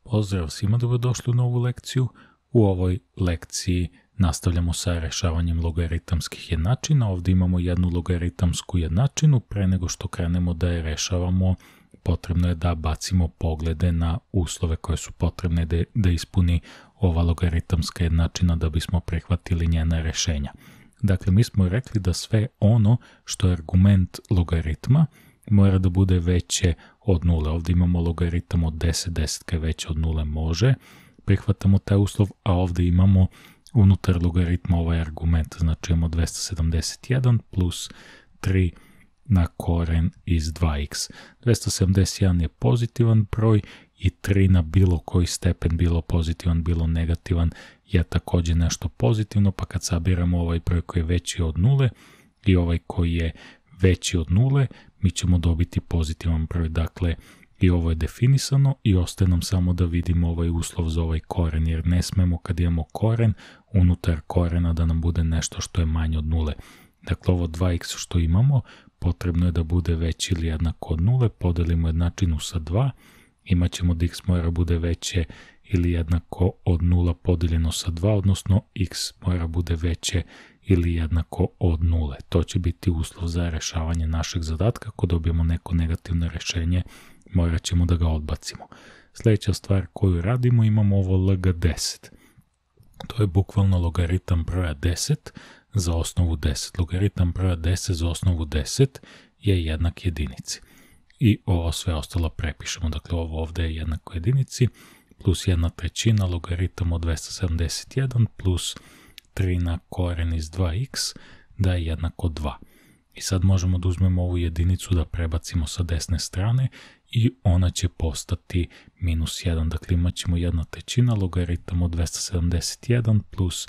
Pozdrav svima, dobrodošli u novu lekciju. U ovoj lekciji nastavljamo sa rešavanjem logaritamskih jednačina. Ovdje imamo jednu logaritamsku jednačinu. Pre nego što krenemo da je rešavamo, potrebno je da bacimo poglede na uslove koje su potrebne da ispuni ova logaritamska jednačina da bismo prihvatili njena rešenja. Dakle, mi smo rekli da sve ono što je argument logaritma mora da bude veće od nule. Ovdje imamo logaritam od 10, desetka je veće od nule, može. Prihvatamo taj uslov, a ovdje imamo unutar logaritma ovaj argument, znači imamo 271 plus 3 na koren iz 2x. 271 je pozitivan broj i 3 na bilo koji stepen, bilo pozitivan, bilo negativan, je također nešto pozitivno, pa kad sabiramo ovaj broj koji je veći od nule i ovaj koji je veći od nule, mi ćemo dobiti pozitivan broj. Dakle, i ovo je definisano i ostaje nam samo da vidimo ovaj uslov za ovaj koren, jer ne smemo kad imamo koren, unutar korena da nam bude nešto što je manje od nule. Dakle, ovo 2x što imamo, potrebno je da bude veći ili jednako od nule, podelimo jednačinu sa 2, imat ćemo da x mora bude veće ili jednako od 0 podeljeno sa 2, odnosno x mora bude veće ili jednako od 0. To će biti uslov za rešavanje našeg zadatka. Ako dobijemo neko negativno rešenje, morat ćemo da ga odbacimo. Sljedeća stvar koju radimo, imamo ovo lg10. To je bukvalno logaritam broja 10 za osnovu 10. Logaritam broja 10 za osnovu 10 je jednak jedinici. I ovo sve ostalo prepišemo. Dakle, ovo ovdje je jednako jedinici plus 1/3 logaritam od 271 plus 3 na koren iz 2x da je jednako 2. I sad možemo da uzmemo ovu jedinicu da prebacimo sa desne strane i ona će postati minus 1. Dakle, imat ćemo 1/3 logaritam od 271 plus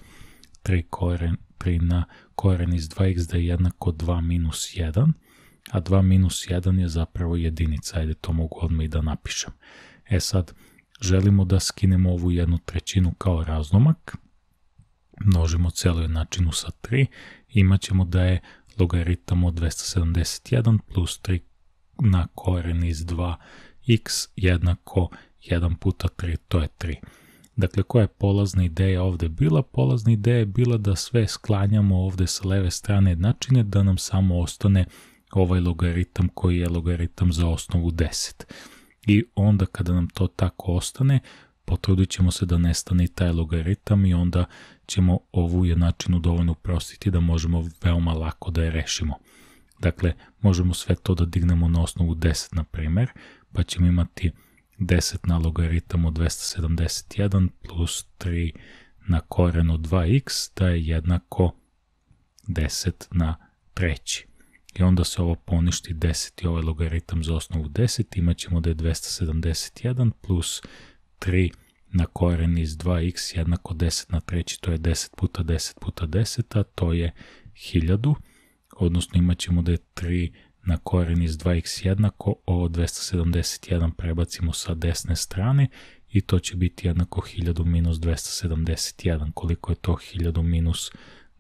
3 na koren iz 2x da je jednako 2 minus 1. A 2 minus 1 je zapravo jedinica. Ajde, to mogu odmah i da napišem. E sad, želimo da skinemo ovu 1/3 kao razlomak. Množimo celu jednačinu sa 3. Imat ćemo da je logaritam od 271 plus 3 na koren iz 2x jednako 1 puta 3, to je 3. Dakle, koja je polazna ideja ovdje bila? Polazna ideja je bila da sve sklanjamo ovdje sa leve strane jednačine, da nam samo ostane ovaj logaritam koji je logaritam za osnovu 10. I onda kada nam to tako ostane, potrudit ćemo se da nestane i taj logaritam i onda ćemo ovu jednačinu dovoljno uprostiti da možemo veoma lako da je rešimo. Dakle, možemo sve to da dignemo na osnovu 10, na primjer, pa ćemo imati 10 na logaritam od 271 plus 3 na koren od 2x da je jednako 10 na treći. I onda se ovo poništi 10 i ovaj logaritam za osnovu 10, imat ćemo da je 271 plus 3 na koren iz 2x jednako 10 na treći, to je 10 puta 10 puta 10, a to je 1000, odnosno imat ćemo da je 3 na koren iz 2x jednako, ovo 271 prebacimo sa desne strane i to će biti jednako 1000 minus 271. Koliko je to 1000 minus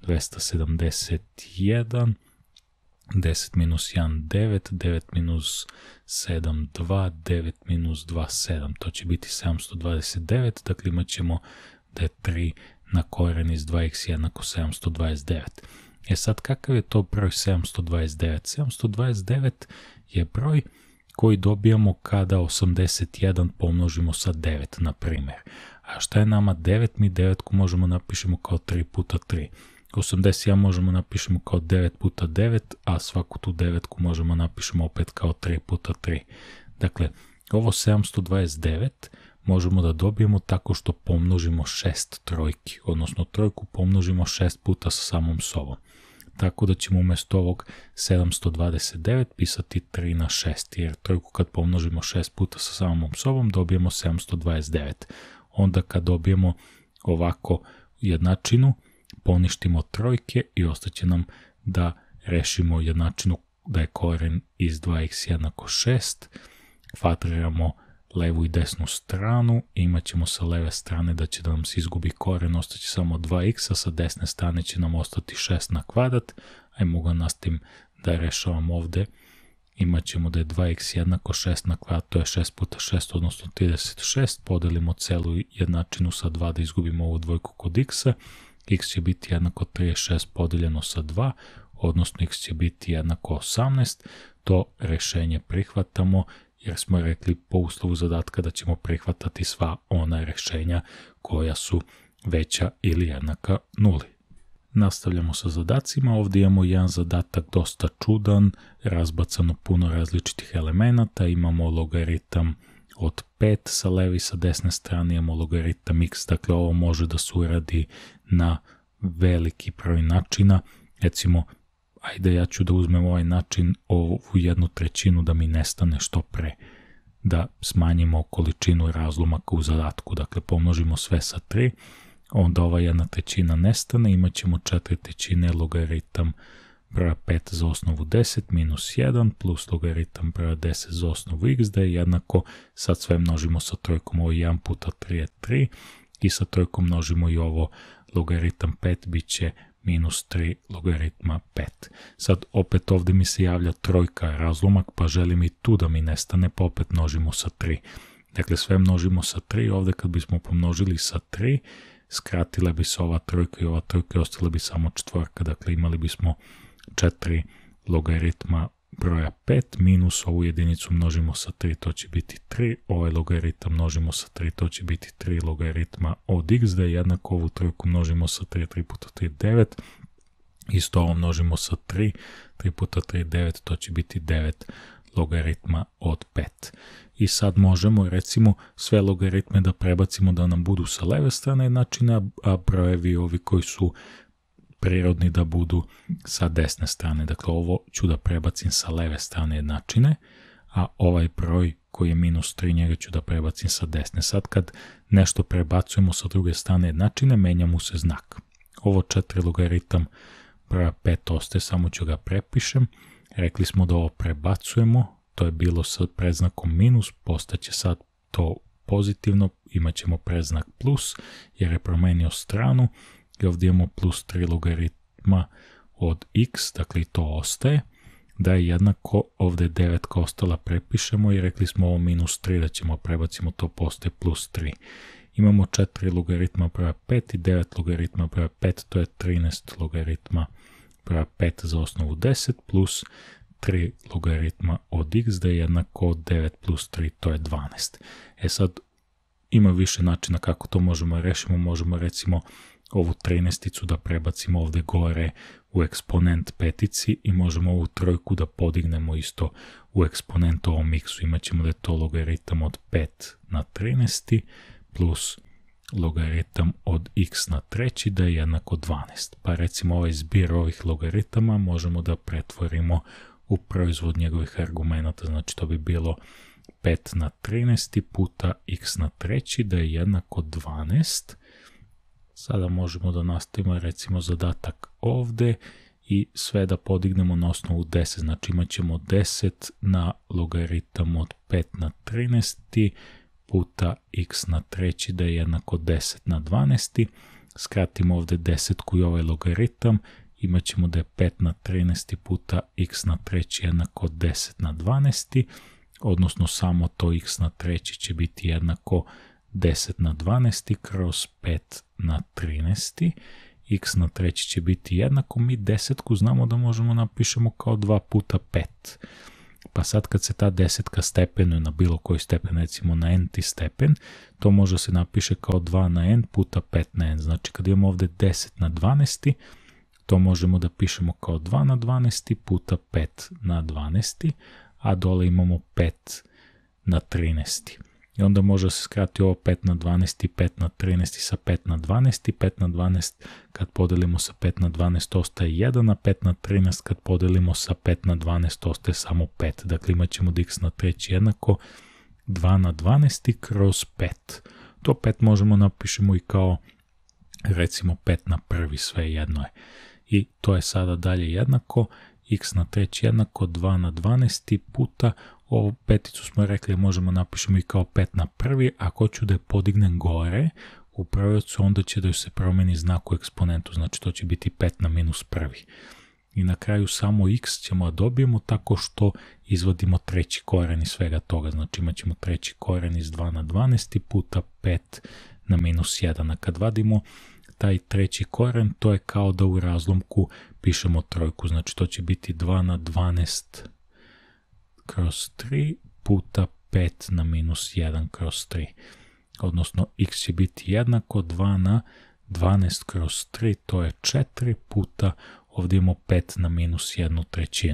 271? 10 minus 1, 9, 9 minus 7, 2, 9 minus 2, 7. To će biti 729, dakle imat ćemo da je 3 na koren iz 2x jednako 729. E sad, kakav je to broj 729? 729 je broj koji dobijamo kada 81 pomnožimo sa 9, na primjer. A šta je nama 9? Mi 9 možemo napišemo kao 3 puta 3. 81 možemo napišemo kao 9 puta 9, a svaku tu 9 možemo napišemo opet kao 3 puta 3. Dakle, ovo 729 možemo da dobijemo tako što pomnožimo 6 trojki, odnosno trojku pomnožimo 6 puta sa samom sobom. Tako da ćemo umjesto ovog 729 pisati 3 na 6, jer trojku kad pomnožimo 6 puta sa samom sobom dobijemo 729. Onda kad dobijemo ovako jednačinu, poništimo trojke i ostaće nam da rešimo jednačinu da je koren iz 2x jednako 6. Kvadriramo levu i desnu stranu i imat ćemo sa leve strane da će da nam se izgubi koren, ostaće samo 2x, a sa desne strane će nam ostati 6 na kvadrat. Ajmo ga nastavim da rešavam ovdje imat ćemo da je 2x jednako 6 na kvadrat, to je 6 puta 6, odnosno 36, podelimo celu jednačinu sa 2 da izgubimo ovu dvojku kod x-a, x će biti jednako 36 podeljeno sa 2, odnosno x će biti jednako 18, to rešenje prihvatamo jer smo rekli po uslovu zadatka da ćemo prihvatati sva ona rešenja koja su veća ili jednaka 0. Nastavljamo sa zadacima, ovdje imamo jedan zadatak dosta čudan, razbacano puno različitih elemenata, imamo logaritam od 5 sa leve i sa desne strane, imamo logaritam x, dakle ovo može da se uradi na veliki broj načina, recimo, ajde ja ću da uzmem ovaj način, ovu 1/3 da mi nestane što pre, da smanjimo količinu razlomaka u zadatku, dakle pomnožimo sve sa 3, onda ova 1/3 nestane, imat ćemo 4/3 logaritam broja 5 za osnovu 10 minus 1 plus logaritam broja 10 za osnovu x da je jednako, sad sve množimo sa trojkom, ovo 1 puta 3 je 3 i sa trojkom množimo i ovo logaritam 5 bit će minus 3 logaritma 5. Sad opet ovdje mi se javlja trojka razlomak, pa želim i tu da mi nestane, pa opet množimo sa 3. Dakle sve množimo sa 3, ovdje kad bismo pomnožili sa 3, skratila bi se ova trojka i ova trojka i ostala bi samo četvorka, dakle imali bismo 4 logaritma broja 5 minus ovu jedinicu množimo sa 3, to će biti 3, ovaj logaritam množimo sa 3, to će biti 3 logaritma od x da je jednako ovu trojku množimo sa 3, 3 puta 3 9, isto ovo množimo sa 3, 3 puta 3 9, to će biti 9 logaritma od 5. I sad možemo recimo sve logaritme da prebacimo da nam budu sa leve strane jednačine, a brojevi ovi koji su prirodni da budu sa desne strane. Dakle, ovo ću da prebacim sa leve strane jednačine, a ovaj broj koji je minus 3, njega ću da prebacim sa desne. Sad kad nešto prebacujemo sa druge strane jednačine, menja mu se znak. Ovo 4 logaritam broja 5 ostaje, samo ću ga prepišem. Rekli smo da ovo prebacujemo, to je bilo sa predznakom minus, postaće sad to pozitivno, imat ćemo predznak plus, jer je promenio stranu, i ovdje imamo plus 3 logaritma od x, dakle i to ostaje, da je jednako, ovdje je 9 kao ostala prepišemo i rekli smo ovo minus 3 da ćemo prebacimo, to postaje plus 3. Imamo 4 logaritma broja 5 i 9 logaritma broja 5, to je 13 logaritma broja 5 za osnovu 10 plus 3 logaritma od x da je jednako 9 plus 3, to je 12. E sad, ima više načina kako to možemo rešiti, možemo recimo ovu 13-icu da prebacimo ovdje gore u eksponent petici i možemo ovu trojku da podignemo isto u eksponent ovom x-u. Imaćemo da je to logaritam od 5 na 13 plus logaritam od x na 3 da je jednako 12. Pa recimo ovaj zbir ovih logaritama možemo da pretvorimo u proizvod njegovih argumenata, znači to bi bilo 5 na 13 puta x na 3 da je jednako 12. Sada možemo da nastavimo recimo zadatak ovdje i sve da podignemo na osnovu 10, znači imat ćemo 10 na logaritam od 5 na 13 puta x na 3 da je jednako 10 na 12. Skratimo ovdje desetku i ovaj logaritam, imat ćemo da je 5 na 13 puta x na 3 jednako 10 na 12, odnosno samo to x na 3 će biti jednako 10 na 12 kroz 5 na 13, x na 3 će biti jednako, mi desetku znamo da možemo napišemo kao 2 puta 5. Pa sad kad se ta desetka stepenuje na bilo koji stepen, recimo na n-ti stepen, to može se napiše kao 2 na n puta 5 na n. Znači kad imamo ovdje 10 na 12, to možemo da pišemo kao 2 na 12 puta 5 na 12, a dole imamo 5 na 13. I onda može se skratiti ovo 5 na 12 i 5 na 13 sa 5 na 12 i 5 na 12 kad podelimo sa 5 na 12 ostaje 1, a 5 na 13 kad podelimo sa 5 na 12 ostaje samo 5. Dakle imat ćemo da x na 3 jednako 2 na 12 kroz 5. To 5 možemo napišemo i kao recimo 5 na 1, sve jedno je. I to je sada dalje jednako x na 3 jednako 2 na 12 puta, ovu peticu smo rekli možemo napišemo i kao 5 na 1, ako ću da je podignem gore u pravcu, onda će da se promeni znak u eksponentu, znači to će biti 5 na minus 1. I na kraju samo x ćemo da dobijemo tako što izvodimo treći koren iz svega toga. Znači imat ćemo treći koren iz 2 na 12 puta 5 na minus 1. A kad vadimo taj treći koren, to je kao da u razlomku pišemo trojku. Znači to će biti 2 na 12 kroz 3 puta 5 na minus 1 kroz 3. Odnosno x će biti jednako 2 na 12 kroz 3, to je 4 puta, ovdje imamo 5 na minus 1/3.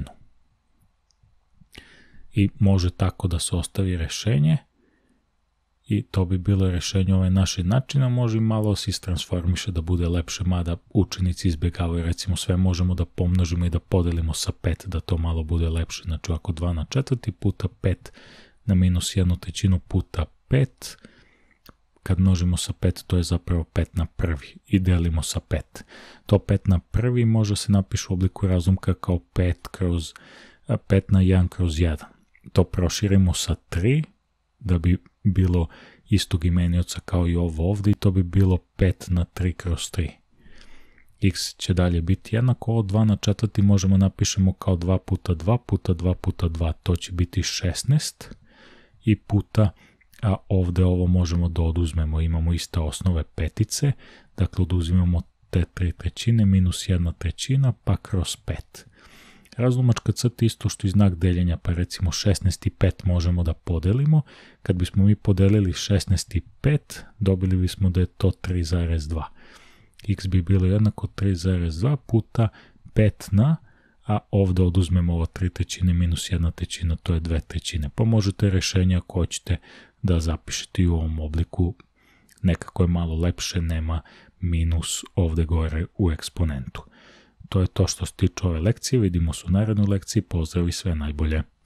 I može tako da se ostavi rešenje. I to bi bilo rešenje ove naše načina, može malo se istransformiše da bude lepše, mada učenici izbjegavaju, recimo sve možemo da pomnožimo i da podelimo sa 5, da to malo bude lepše. Znači ovako 2 na 4 puta 5 na minus 1/3 puta 5, kad množimo sa 5, to je zapravo 5 na 1 i delimo sa 5. To 5 na 1 može se napiše u obliku razlomka kao 5 na 1 kroz 1. To proširimo sa 3, da bi bilo istog imenioca kao i ovo ovdje, i to bi bilo 5 na 3 kroz 3. X će dalje biti jednako, ovo 2 na 4 možemo napišemo kao 2 puta 2 puta 2 puta 2, to će biti 16 i puta, a ovdje ovo možemo da oduzmemo, imamo iste osnove petice, dakle oduzimamo te 3/3 minus 1/3 pa kroz 5. Razlomačka crta isto što i znak deljenja, pa recimo 16 i 5 možemo da podelimo. Kad bismo mi podelili 16 i 5, dobili bismo da je to 3,2. X bi bilo jednako 3,2 puta 5 na, a ovdje oduzmemo ovo 3/3 minus 1/3, to je 2/3. Pa možete rešenje ako hoćete da zapišete i u ovom obliku, nekako je malo lepše, nema minus ovdje gore u eksponentu. To je to što se tiče ove lekcije, vidimo se u narednoj lekciji, pozdrav i sve najbolje.